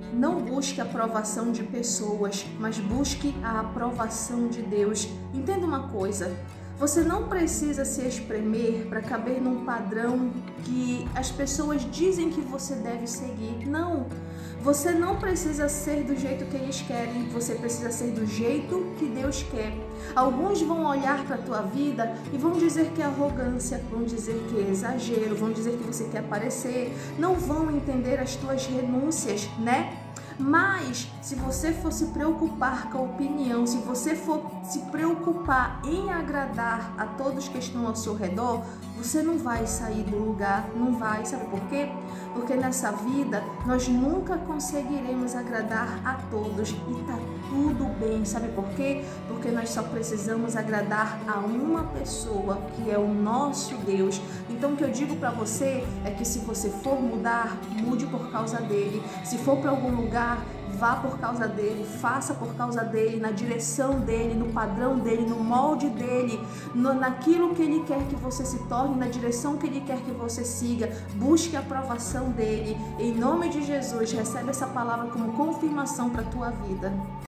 Não busque a aprovação de pessoas, mas busque a aprovação de Deus. Entenda uma coisa, você não precisa se espremer para caber num padrão que as pessoas dizem que você deve seguir. Não, você não precisa ser do jeito que eles querem, você precisa ser do jeito que Deus quer. Alguns vão olhar para a tua vida e vão dizer que é arrogância, vão dizer que é exagero, vão dizer que você quer aparecer, não vão entender as tuas renúncias, né? Mas se você for se preocupar com a opinião, se você for se preocupar em agradar a todos que estão ao seu redor, você não vai sair do lugar, não vai. Sabe por quê? Porque nessa vida nós nunca conseguiremos agradar a todos e tá tudo bem. Sabe por quê? Porque nós só precisamos agradar a uma pessoa, que é o nosso Deus. Então o que eu digo para você é que se você for mudar, mude por causa dele. Se for para algum lugar, vá por causa dele, faça por causa dele, na direção dele, no padrão dele, no molde dele, naquilo que ele quer que você se torne, na direção que ele quer que você siga. Busque a aprovação dele. Em nome de Jesus, recebe essa palavra como confirmação para a tua vida.